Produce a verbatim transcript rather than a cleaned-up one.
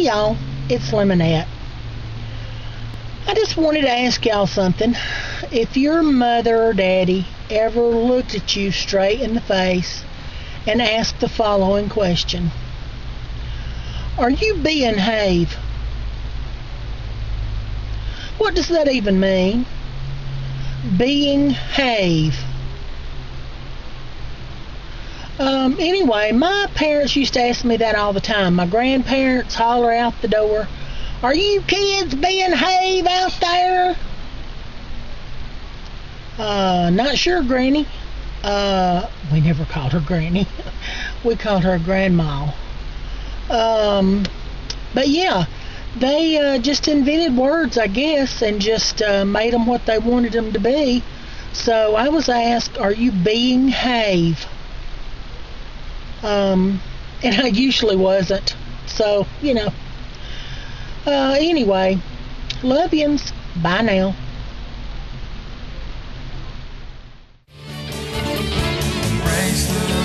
Hey y'all, it's Lemonette. I just wanted to ask y'all something. If your mother or daddy ever looked at you straight in the face and asked the following question: are you being Have? What does that even mean? Being Have. Um, anyway, my parents used to ask me that all the time. My grandparents holler out the door, "Are you kids being Have out there?" Uh, not sure, Granny. Uh, we never called her Granny. We called her Grandma. Um, but yeah, they uh, just invented words, I guess, and just uh, made them what they wanted them to be. So I was asked, "Are you being Have?" Um, and I usually wasn't. So, you know. Uh, anyway, love yins. Bye now. Praise the